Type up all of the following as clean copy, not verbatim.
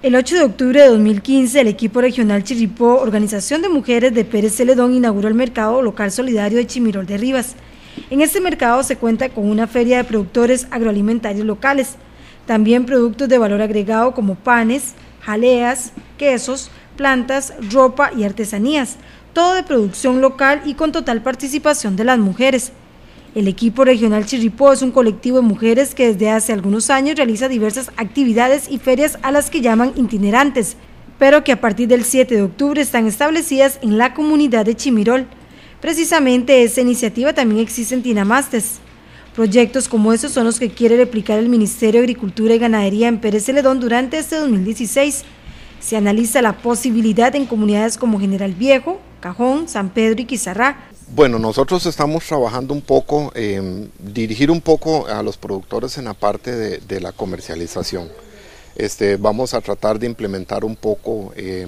El 8 de octubre de 2015, el equipo regional Chirripó, organización de mujeres de Pérez Celedón, inauguró el mercado local solidario de Chimirol de Rivas. En este mercado se cuenta con una feria de productores agroalimentarios locales, también productos de valor agregado como panes, jaleas, quesos, plantas, ropa y artesanías, todo de producción local y con total participación de las mujeres. El equipo regional Chirripó es un colectivo de mujeres que desde hace algunos años realiza diversas actividades y ferias a las que llaman itinerantes, pero que a partir del 7 de octubre están establecidas en la comunidad de Chimirol. Precisamente esta iniciativa también existe en Tinamastes. Proyectos como estos son los que quiere replicar el Ministerio de Agricultura y Ganadería en Pérez Celedón durante este 2016. Se analiza la posibilidad en comunidades como General Viejo, Cajón, San Pedro y Quizarrá. Bueno, nosotros estamos trabajando un poco, dirigir un poco a los productores en la parte de la comercialización. Vamos a tratar de implementar un poco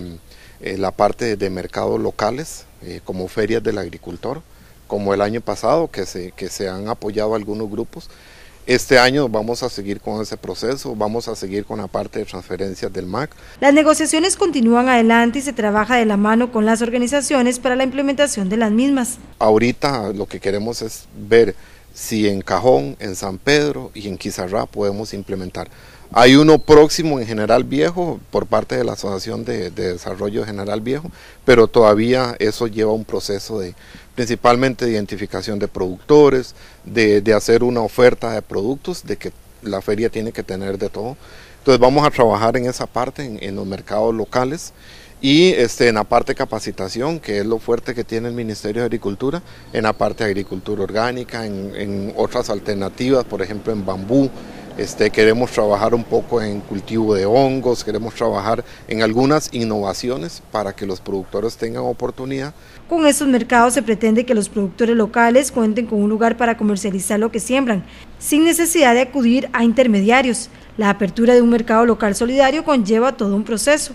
la parte de mercados locales, como ferias del agricultor, como el año pasado que se han apoyado algunos grupos. Este año vamos a seguir con ese proceso, vamos a seguir con la parte de transferencias del MAC. Las negociaciones continúan adelante y se trabaja de la mano con las organizaciones para la implementación de las mismas. Ahorita lo que queremos es ver si en Cajón, en San Pedro y en Quizarrá podemos implementar. Hay uno próximo en General Viejo por parte de la Asociación de Desarrollo General Viejo, pero todavía eso lleva un proceso principalmente de identificación de productores, de hacer una oferta de productos, de que la feria tiene que tener de todo. Entonces vamos a trabajar en esa parte, en los mercados locales y en la parte de capacitación, que es lo fuerte que tiene el Ministerio de Agricultura, en la parte de agricultura orgánica, en otras alternativas, por ejemplo en bambú. Queremos trabajar un poco en cultivo de hongos, queremos trabajar en algunas innovaciones para que los productores tengan oportunidad. Con estos mercados se pretende que los productores locales cuenten con un lugar para comercializar lo que siembran, sin necesidad de acudir a intermediarios. La apertura de un mercado local solidario conlleva todo un proceso.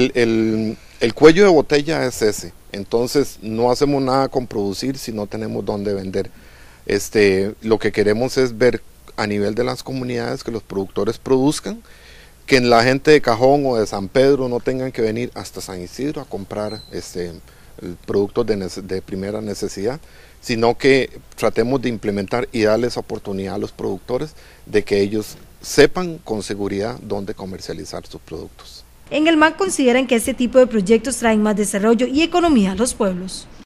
El cuello de botella es ese, entonces no hacemos nada con producir si no tenemos dónde vender. Lo que queremos es ver a nivel de las comunidades que los productores produzcan, que la gente de Cajón o de San Pedro no tengan que venir hasta San Isidro a comprar productos de primera necesidad, sino que tratemos de implementar y darles oportunidad a los productores de que ellos sepan con seguridad dónde comercializar sus productos. En el MAC consideran que este tipo de proyectos traen más desarrollo y economía a los pueblos.